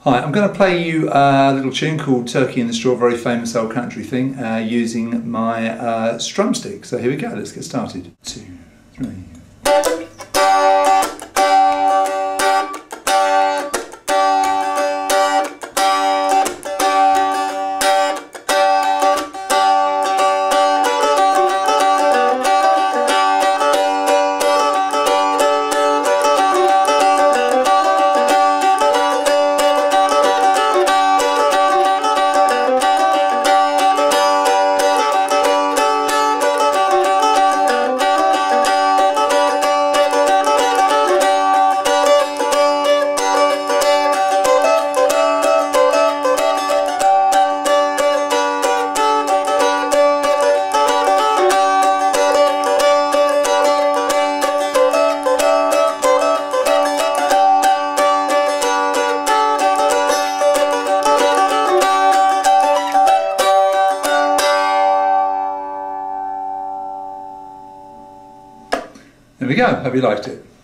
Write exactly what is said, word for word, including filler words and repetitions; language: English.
Hi, I'm going to play you a little tune called Turkey in the Straw, very famous old country thing, uh, using my uh, strum stick. So here we go, let's get started. Two, three. There we go, hope you liked it.